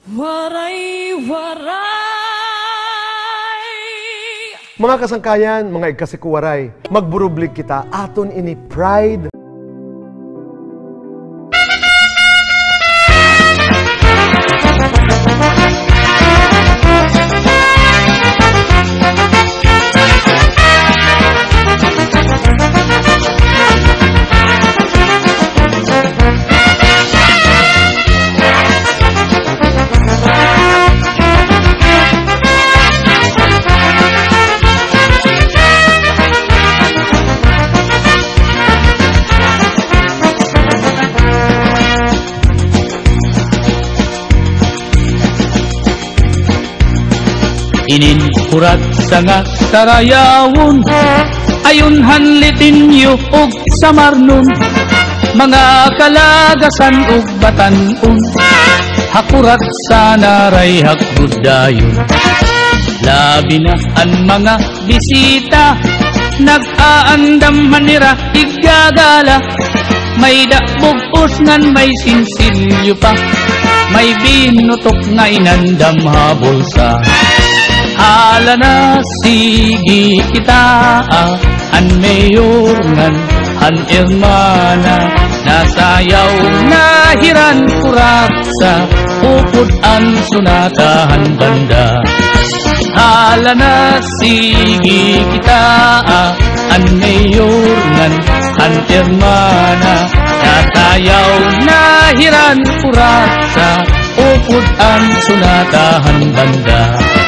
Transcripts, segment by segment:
Waray waray. Mga kasangkayan, mga ikasikuwaray, magburublig kita aton ini pride. Inin kuratsa nga sarayawon, ayon hanlitin yu og samarnon, mga kalagasan ug batanon, hakuratsa naray hakbudayon. Labi na ang mga bisita, nag-aandam manira igagala, may dakbog usngan may sinsilyo pa, may binutok nga inandam habulsa. Hala na sige kita, an mayor ngan, an hermana, nasayaw na hiran kuratsa, upod an sunatahan banda. Hala na sige kita, an mayor ngan, an hermana, nasayaw na hiran kuratsa, upod an sunatahan banda.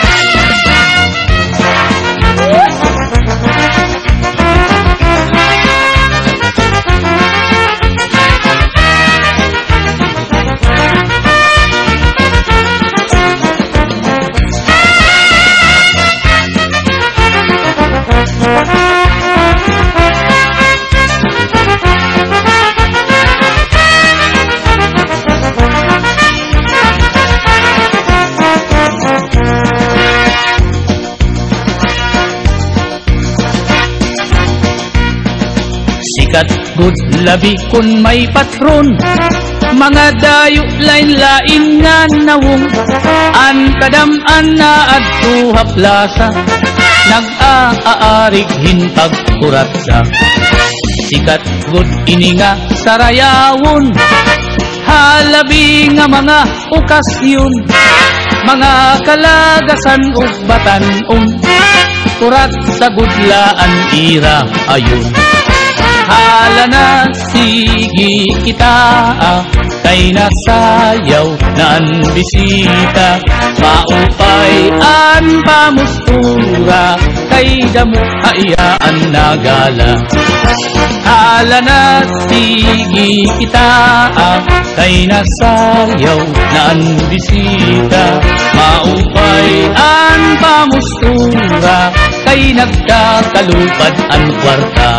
Sikat good labi kun may patron, mga dayo lain-lain nga nawong, an kadam-an na adto haplasa, nag-aarig hinpag kuratsa. Sikat good ini nga sarayawon, halabi nga mga okasyon, mga kalagasan ug batanon, kuratsa gudlaan ira ayon. Hala na sige kita, kay nasayaw na ang bisita, maupay an pamustura, kay damo hayaan nagala. Hala na sige kita, kay nasayaw na ang bisita, maupay an pamustura, kay nagkakalupad ang kwarta.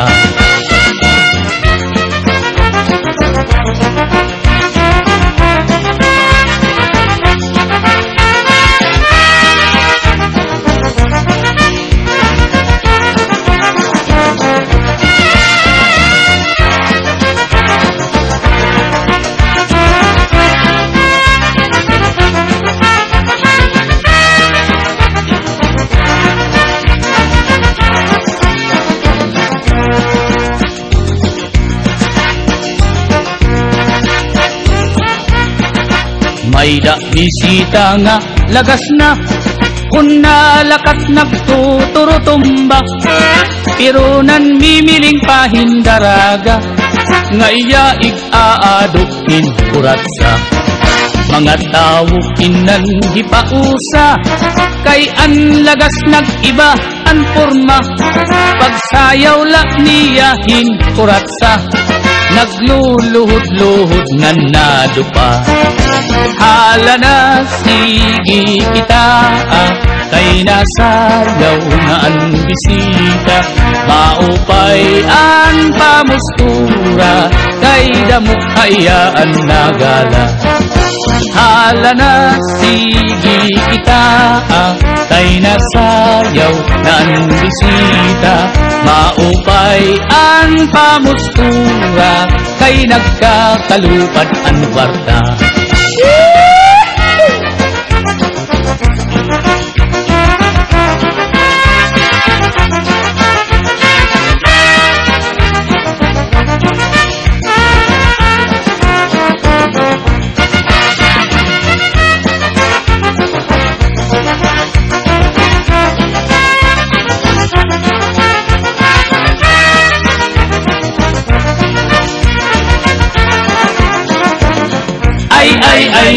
May da bisita nga lagas na, kun nalakat nagtuturutumba, pero nan mimiling pahindaraga, nga iya ig-aadukin kuratsa. Mga tao kinan hipausa, kay an lagas nag-iba an porma, pagsayaw la niyahin kuratsa, nagluluhod-luhod nga nadupa. Hala na sige kita, kay nasayaw na ang bisita, maupay ang pamustura, kay damo hayaan nagala. Hala na sige kita, kay nasayaw na ang bisita, maupay ang pamustura, kay nagkakalupad ang kwarta.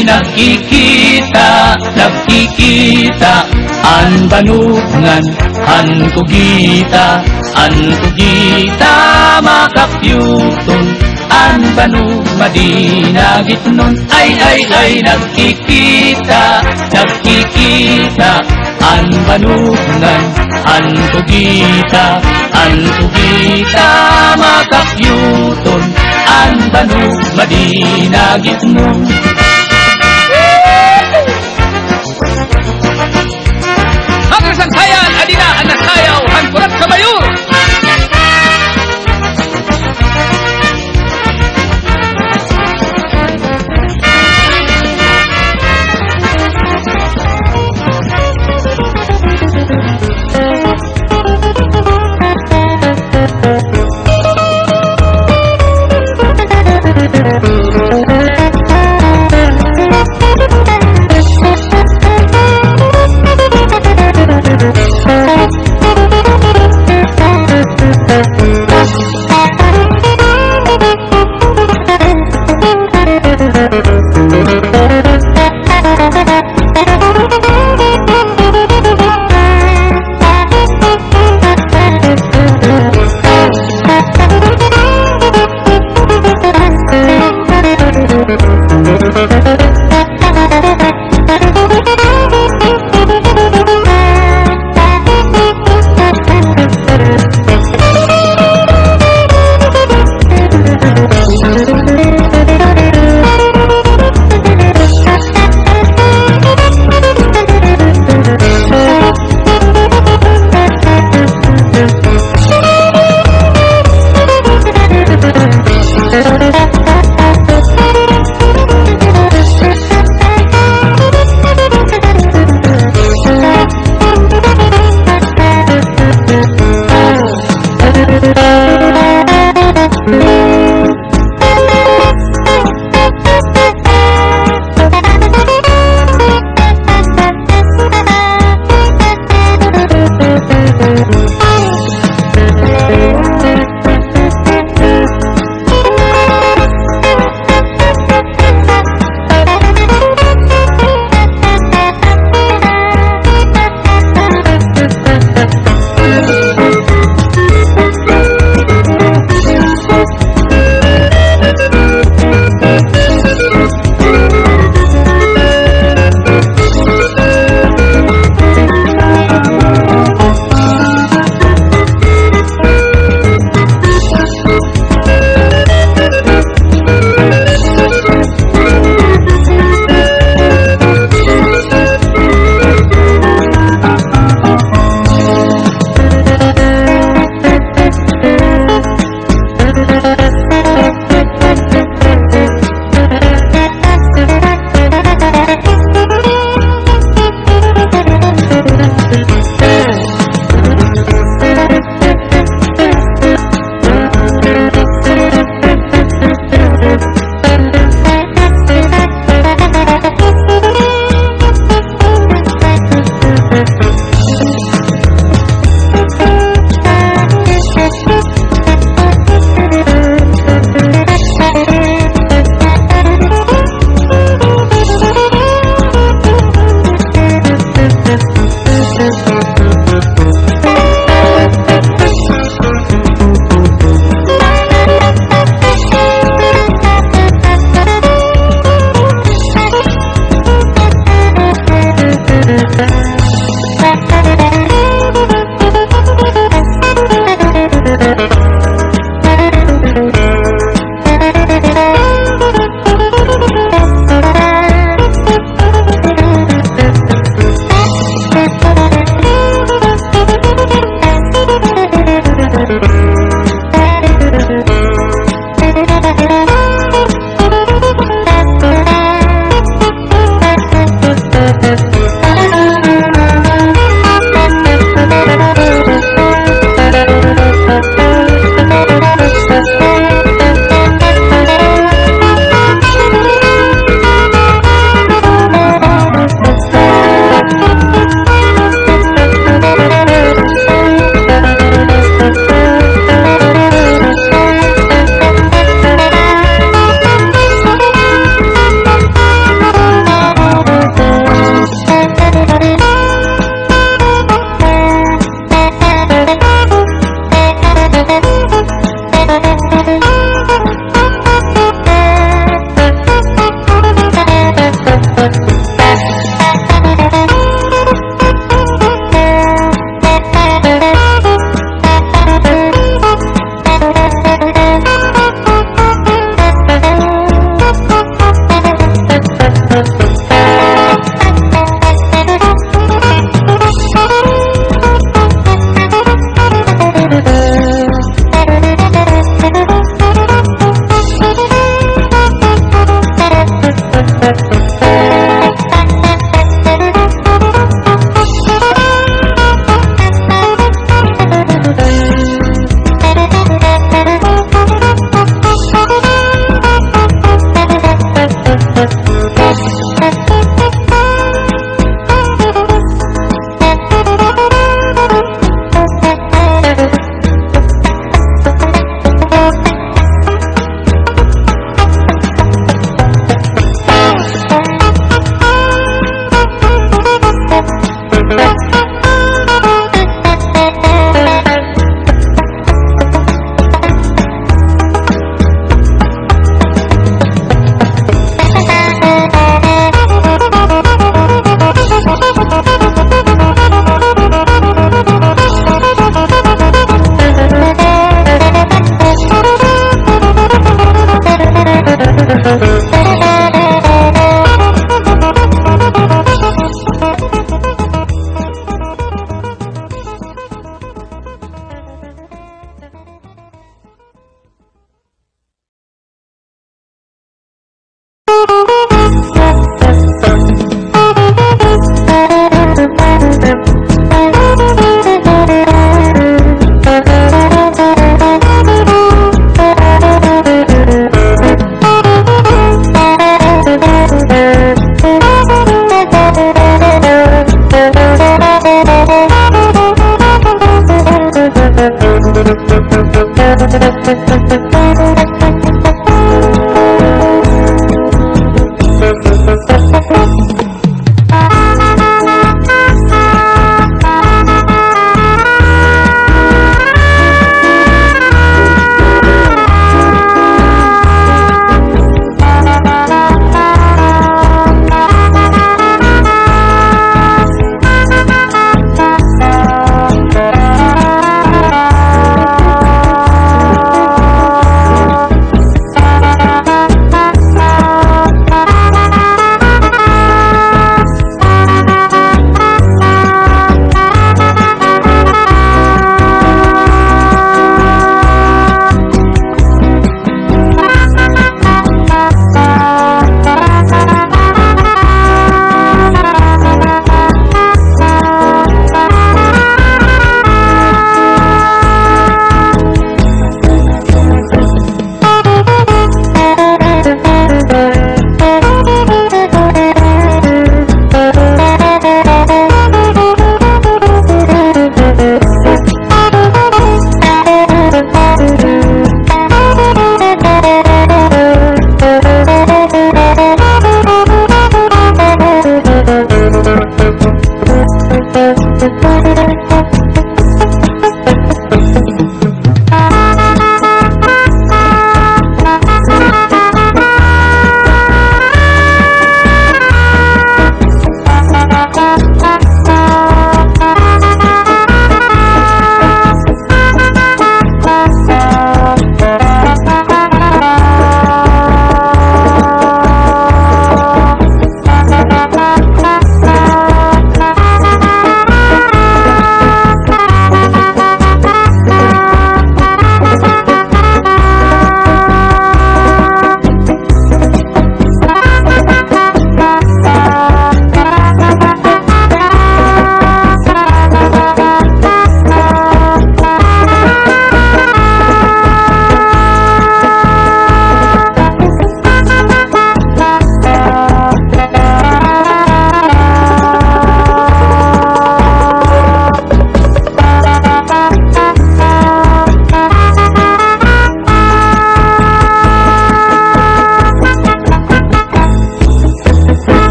ay nakikita, nakikita. An banungan, an kugita, makapyuton. An banu madinagit nun, ay nakikita, nakikita. An banungan, an kugita, makapyuton. An banu madinagit nun. Sangkayan, adina, anak sayaw, ang kurat sa mayur.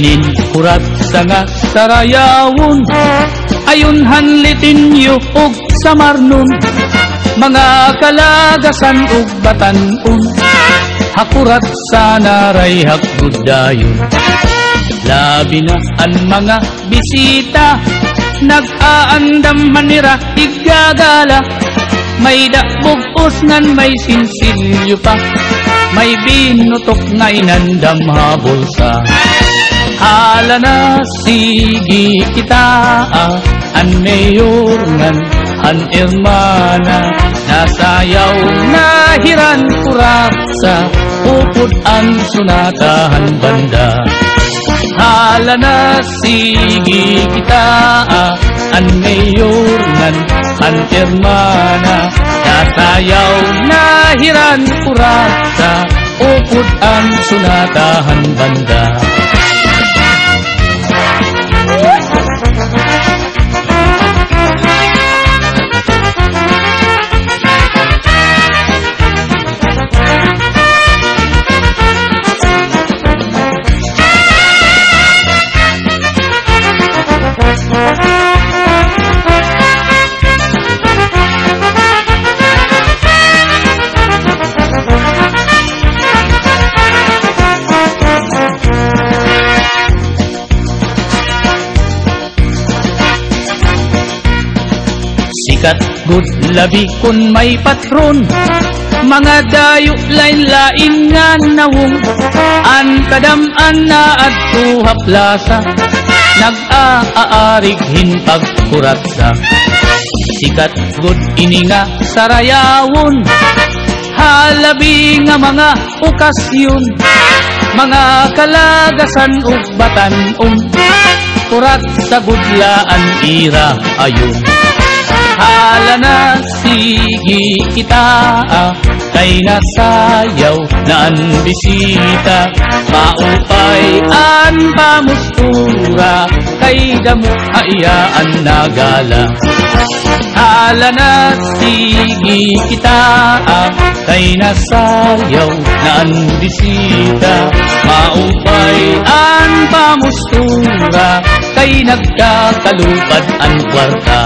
inin kurat sa nga sarayawon, ayon hanlitin yu og samarnon, mga kalagasan ug batanon, hakurat sa naray hakbudayon. Labi na ang mga bisita, nag-aandam manira igagala, may dakbugos ngan may sinsilyo pa, may binutok nga inandam habulsa. Hala na sige kita, an mayor ngan an hermana, nasayaw na hiran kuratsa, upod ang sunatahan banda. Hala na sige kita, an mayor ngan an hermana, nasayaw na hiran kuratsa, upod ang sunatahan banda. Sikat good labi kun may patron, mga dayo lain-lain nga nawong, an kadam-an na at tuha plaza, nag-aarig hinpag kuratsa. Sikat good ini nga sarayawon, halabi nga mga okasyon, mga kalagasan ug batanon, kuratsa gudlaan ira ayon. Hala na sige kita, kay nasayaw na ang bisita, maupay an pamustura, kay damo ayaan nagala. Hala na sige kita, kay nasayaw na ang bisita, maupay an pamustura, kay nagkakalupad ang kwarta.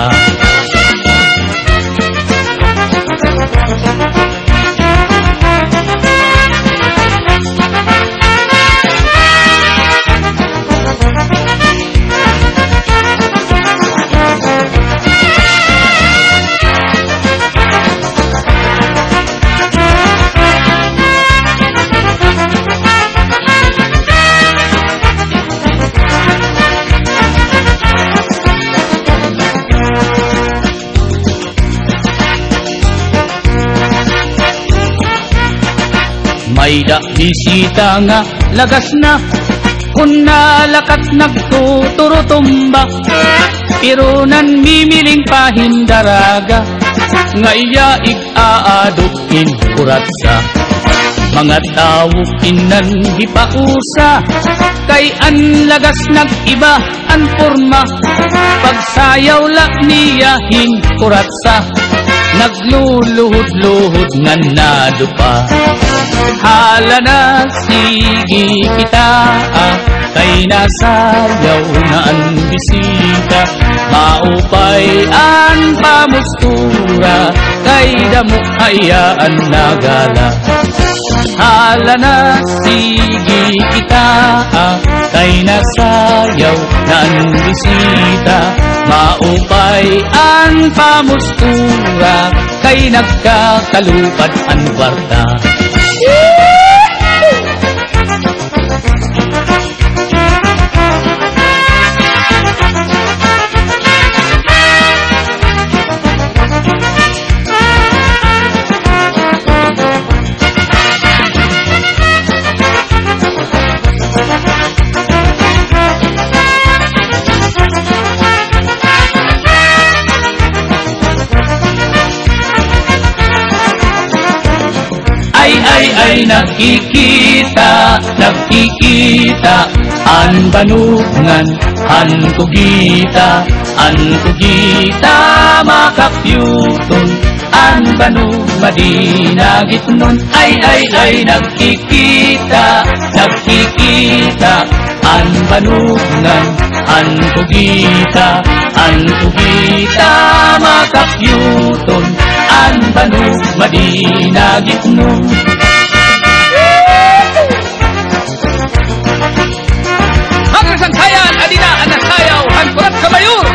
May da bisita nga lagas na, kun nalakat nagtuturo tumba, pero nan mimiling pahindaraga, nga iya ig-aadukin kuratsa. Mga tao inan gipausa, kay an lagas nag-iba an forma, pagsayaw la niya hin kuratsa, nagluluhod-luhod nga nadupa. Hala na sige kita, kay nasayaw na ang bisita, maupay an pamustura, kay damo ayaan nagala. Hala na sige kita, kay nasayaw na ang bisita, maupay an pamustura, kay nagkakalupad ang kwarta. Ay nakikita, nakikita, an banungan, an kugita, makapyuton, an banu madinagit nun. Ay nakikita, nakikita, an banungan, an tugita makakyuton, an banug madinagitnon. Mga kasangkayan, adina ang nasayaw, ang kuratcha mayur.